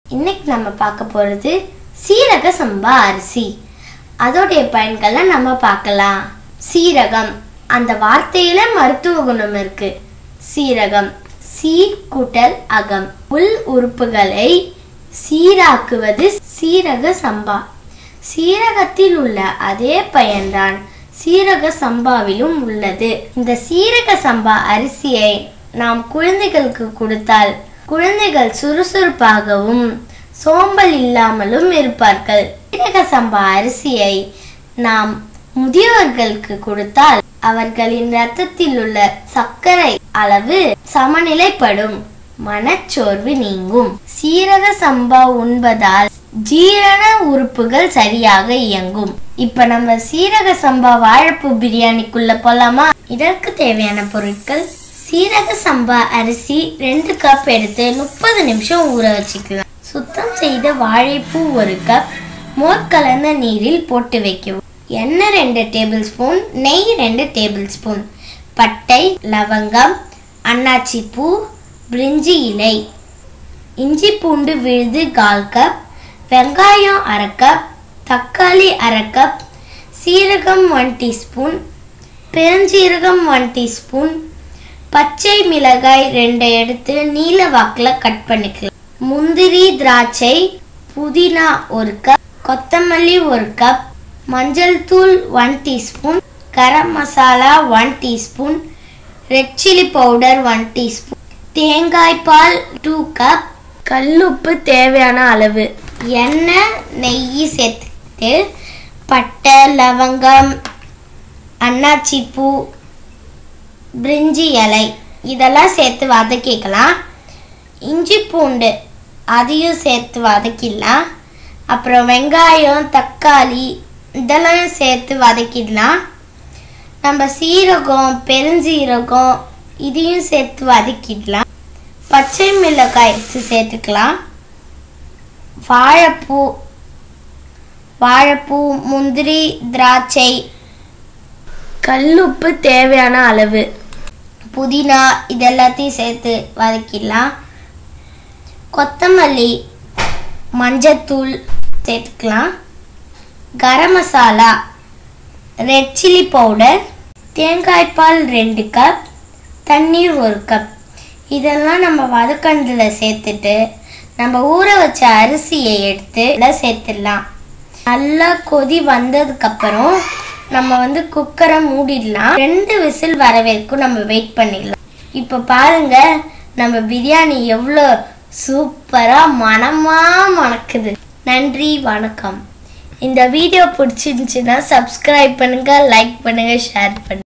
இன்னைக்கு நம்ம பார்க்க போறது சீரக சம்பா அரிசி. அதோடைய பயன்களை நம்ம பார்க்கலாம். சீரகம், அந்த வார்த்தையில மருத்துவ குணம் இருக்கு. சீரகம், சீர் கூட்டல் அகம், உள் உறுப்புகளை சீராக்குவது சீரக சம்பா. சீரகத்தில் உள்ள அதே பயன்தான் சீரக சம்பாவிலும் உள்ளது. இந்த சீரக சம்பா அரிசியை நாம் குழந்தைகளுக்கு கொடுத்தால் குழந்தைகள் சுறுசுறுப்பாகவும் சோம்பல் இல்லாமலும் இருப்பார்கள். சீரக சம்பா அரிசியை நாம் முதியவர்களுக்கு கொடுத்தால் அவர்களின் இரத்தத்தில் உள்ள சர்க்கரை அளவு சமநிலைப்படும், மனச்சோர்வு நீங்கும். சீரக சம்பா உண்பதால் ஜீரண உறுப்புகள் சரியாக இயங்கும். இப்ப நம்ம சீரக சம்பா வாழைப்பூ பிரியாணிக்குள்ள போலாமா? இதற்கு தேவையான பொருட்கள்: சீரக சம்பா அரிசி 2 கப் எடுத்து 30 நிமிஷம் ஊற வச்சுக்கலாம். சுத்தம் செய்த வாழைப்பூ 1 கப் மோர் கலந்த நீரில் போட்டு வைக்கவும். எண்ணெய் 2 டேபிள் ஸ்பூன், நெய் 2 டேபிள் ஸ்பூன், பட்டை, லவங்கம், அன்னாச்சி பூ, பிரிஞ்சி இலை, இஞ்சி பூண்டு விழுது 1/4 கப், வெங்காயம் 1/2 கப், தக்காளி 1/2 கப், சீரகம் 1 டீஸ்பூன், பெருஞ்சீரகம் 1 டீஸ்பூன், பச்சை மிளகாய் 2 எடுத்து நீல வாக்கில் கட் பண்ணிக்கலாம். முந்திரி, திராட்சை, புதினா 1 கப், கொத்தமல்லி 1 கப், மஞ்சள் தூள் 1 teaspoon, garam masala 1 teaspoon, red chilli powder 1 teaspoon, தேங்காய் பால் 2 கப், கல்லுப்பு தேவையான அளவு, எண்ணெய், நெய் சேர்த்துட்டு பட்டை, லவங்கம், அன்னாச்சி பூ, பிரிஞ்சி இலை இதெல்லாம் சேர்த்து வதக்கிக்கலாம். இஞ்சி பூண்டு அதையும் சேர்த்து வதக்கிடலாம். அப்புறம் வெங்காயம், தக்காளி இதெல்லாம் சேர்த்து வதக்கிடலாம். நம்ம சீரகம், பெருஞ்சீரகம் இதையும் சேர்த்து வதக்கிடலாம். பச்சை மிளகாய் சேர்த்துக்கலாம். வாழைப்பூ, முந்திரி, திராட்சை, கல்லுப்பு தேவையான அளவு, புதினா இதெல்லாத்தையும் சேர்த்து வதக்கிடலாம். கொத்தமல்லி, மஞ்சத்தூள் சேர்த்துக்கலாம். Garam masala, red chilli powder, தேங்காய் பால் 2 கப், தண்ணீர் 1 கப் இதெல்லாம் நம்ம வதக்கண்டில் சேர்த்துட்டு நம்ம ஊற வச்ச அரிசியை எடுத்து சேர்த்துடலாம். நல்லா கொதி வந்ததுக்கப்புறம் நம்ம குக்கரை மூடிடலாம். 2 விசில் வர வரைக்கும் நம்ம வெயிட் பண்ணிடலாம். இப்போ பாருங்க, நம்ம பிரியாணி எவ்வளோ சூப்பரா மனமா மணக்குது. நன்றி, வணக்கம். இந்த வீடியோ பிடிச்சிருந்துச்சுன்னா சப்ஸ்கிரைப் பண்ணுங்க, லைக் பண்ணுங்க, ஷேர் பண்ணுங்க.